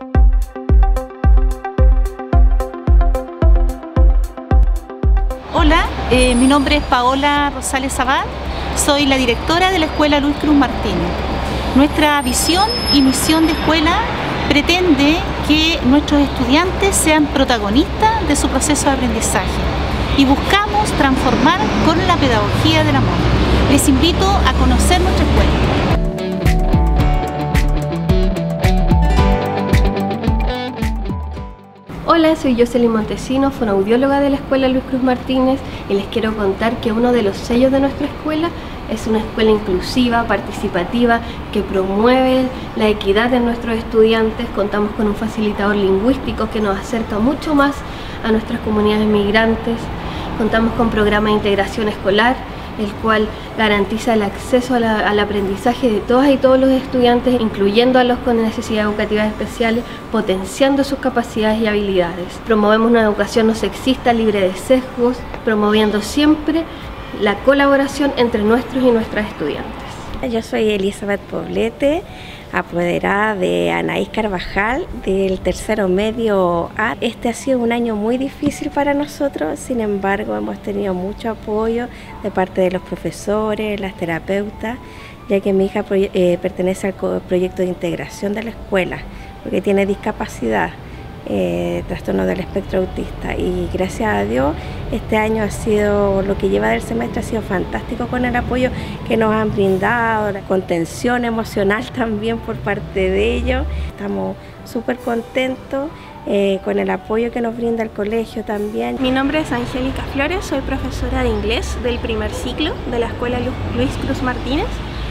Hola, mi nombre es Paola Rosales Abad, soy la directora de la Escuela Luis Cruz Martínez. Nuestra visión y misión de escuela pretende que nuestros estudiantes sean protagonistas de su proceso de aprendizaje y buscamos transformar con la pedagogía del amor. Les invito a conocer nuestra escuela. Hola, soy Jocelyn Montesino, fonoaudióloga de la Escuela Luis Cruz Martínez, y les quiero contar que uno de los sellos de nuestra escuela es una escuela inclusiva, participativa, que promueve la equidad de nuestros estudiantes. Contamos con un facilitador lingüístico que nos acerca mucho más a nuestras comunidades migrantes. Contamos con programa de integración escolar, el cual garantiza el acceso al aprendizaje de todas y todos los estudiantes, incluyendo a los con necesidades educativas especiales, potenciando sus capacidades y habilidades. Promovemos una educación no sexista, libre de sesgos, promoviendo siempre la colaboración entre nuestros y nuestras estudiantes. Yo soy Elizabeth Poblete, apoderada de Anaís Carvajal del tercero medio A. Este ha sido un año muy difícil para nosotros, sin embargo hemos tenido mucho apoyo de parte de los profesores, las terapeutas, ya que mi hija pertenece al proyecto de integración de la escuela, porque tiene discapacidad, trastorno del espectro autista, y gracias a Dios este año ha sido, lo que lleva del semestre ha sido fantástico con el apoyo que nos han brindado, la contención emocional también por parte de ellos. Estamos súper contentos con el apoyo que nos brinda el colegio también. Mi nombre es Angélica Flores, soy profesora de inglés del primer ciclo de la Escuela Luis Cruz Martínez,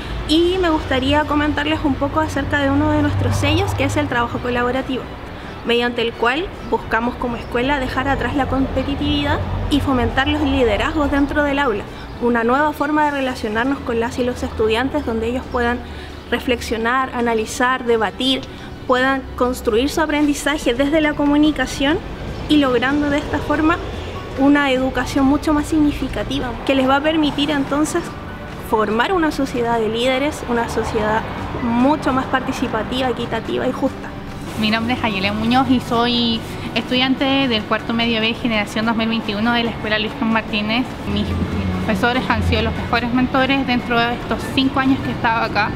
y me gustaría comentarles un poco acerca de uno de nuestros sellos, que es el trabajo colaborativo, mediante el cual buscamos como escuela dejar atrás la competitividad y fomentar los liderazgos dentro del aula, una nueva forma de relacionarnos con las y los estudiantes, donde ellos puedan reflexionar, analizar, debatir, puedan construir su aprendizaje desde la comunicación y logrando de esta forma una educación mucho más significativa, que les va a permitir entonces formar una sociedad de líderes, una sociedad mucho más participativa, equitativa y justa. Mi nombre es Ayelén Muñoz y soy estudiante del cuarto medio B generación 2021 de la Escuela Luis Cruz Martínez. Mis profesores han sido los mejores mentores dentro de estos 5 años que he estado acá,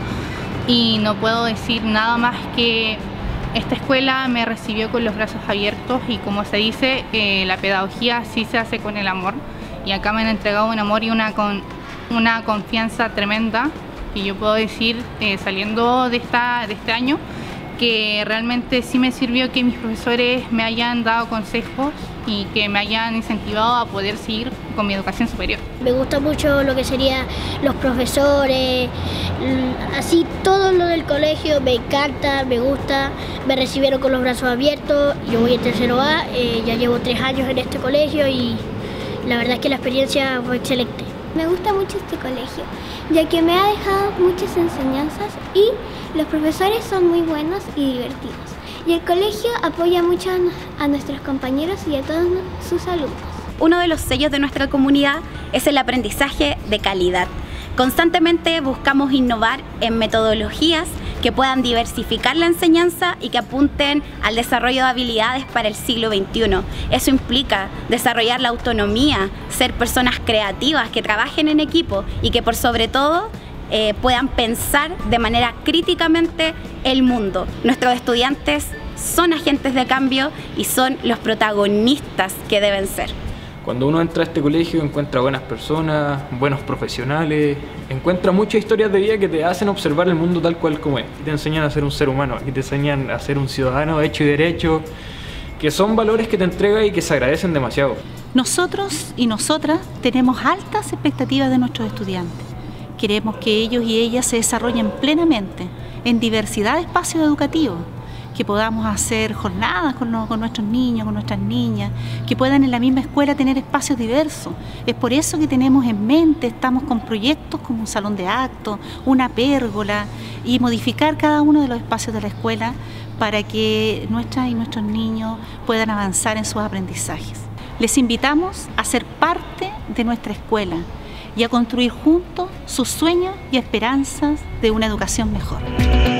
y no puedo decir nada más que esta escuela me recibió con los brazos abiertos, y como se dice, la pedagogía sí se hace con el amor, y acá me han entregado un amor y una confianza tremenda, que yo puedo decir saliendo de este año, que realmente sí me sirvió que mis profesores me hayan dado consejos y que me hayan incentivado a poder seguir con mi educación superior. Me gusta mucho lo que serían los profesores, así todo lo del colegio me encanta, me gusta, me recibieron con los brazos abiertos. Yo voy en tercero A, ya llevo 3 años en este colegio y la verdad es que la experiencia fue excelente. Me gusta mucho este colegio, ya que me ha dejado muchas enseñanzas y los profesores son muy buenos y divertidos. Y el colegio apoya mucho a nuestros compañeros y a todos sus alumnos. Uno de los sellos de nuestra comunidad es el aprendizaje de calidad. Constantemente buscamos innovar en metodologías que puedan diversificar la enseñanza y que apunten al desarrollo de habilidades para el siglo XXI. Eso implica desarrollar la autonomía, ser personas creativas que trabajen en equipo y que por sobre todo puedan pensar de manera críticamente el mundo. Nuestros estudiantes son agentes de cambio y son los protagonistas que deben ser. Cuando uno entra a este colegio encuentra buenas personas, buenos profesionales, encuentra muchas historias de vida que te hacen observar el mundo tal cual como es. Y te enseñan a ser un ser humano, y te enseñan a ser un ciudadano hecho y derecho, que son valores que te entrega y que se agradecen demasiado. Nosotros y nosotras tenemos altas expectativas de nuestros estudiantes. Queremos que ellos y ellas se desarrollen plenamente en diversidad de espacios educativos, que podamos hacer jornadas con nuestros niños, con nuestras niñas, que puedan en la misma escuela tener espacios diversos. Es por eso que tenemos en mente, estamos con proyectos como un salón de actos, una pérgola, y modificar cada uno de los espacios de la escuela para que nuestras y nuestros niños puedan avanzar en sus aprendizajes. Les invitamos a ser parte de nuestra escuela y a construir juntos sus sueños y esperanzas de una educación mejor.